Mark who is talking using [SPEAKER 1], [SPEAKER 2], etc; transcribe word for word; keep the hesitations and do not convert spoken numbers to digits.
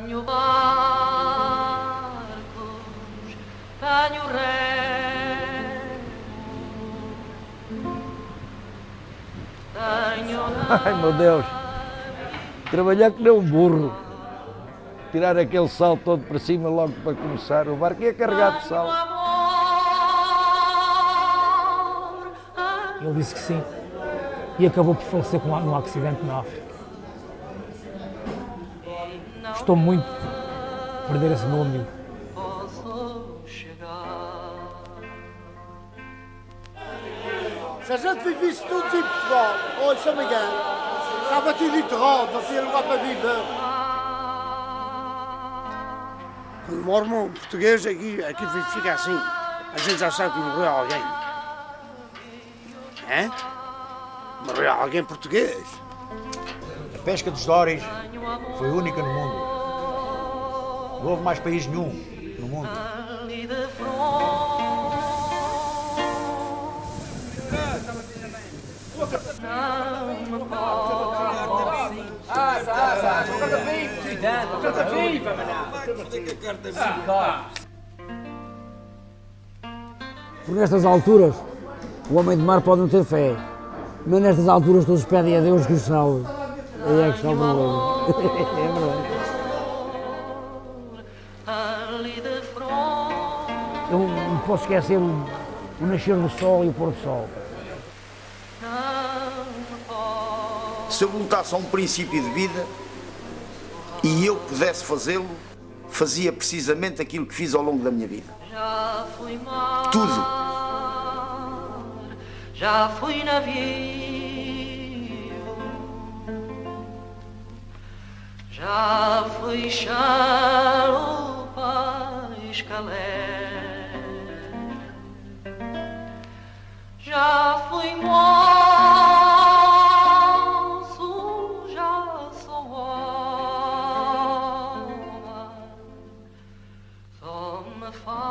[SPEAKER 1] Tenho barcos, tenho remos, tenho...
[SPEAKER 2] Ai, meu Deus! Trabalhar que nem um burro. Tirar aquele sal todo para cima logo para começar. O barco ia carregado de sal.
[SPEAKER 3] Ele disse que sim. E acabou por falecer num acidente na África. Gostou muito de perder esse meu amigo.
[SPEAKER 4] Se a gente vivesse todos em Portugal, ou em São Miguel, estava tudo enterrado, não tinha lugar para viver. Quando morre um português, aqui, aqui fica assim. A gente já sabe que morreu alguém. É? Morreu alguém português.
[SPEAKER 5] A pesca dos Dóris foi única no mundo. Não houve mais país nenhum no mundo.
[SPEAKER 6] Por nestas alturas, o homem de mar pode não ter fé, mas nestas alturas todos pedem a Deus que o salve. Aí é que está o problema. É verdade. Eu não posso esquecer o, o nascer do sol e o pôr do sol.
[SPEAKER 7] Se eu voltasse a um princípio de vida e eu pudesse fazê-lo, fazia precisamente aquilo que fiz ao longo da minha vida. Tudo.
[SPEAKER 1] Já fui navio, já fui chalupa escalé, já fui moço, já sou homem, só me faz